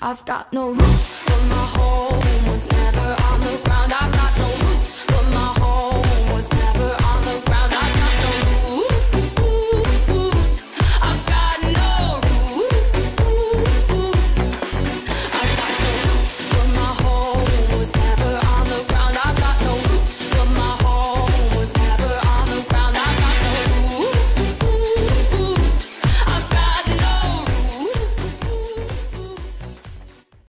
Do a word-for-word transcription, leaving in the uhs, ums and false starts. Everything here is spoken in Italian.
I've got no roots, but my home was never on the ground.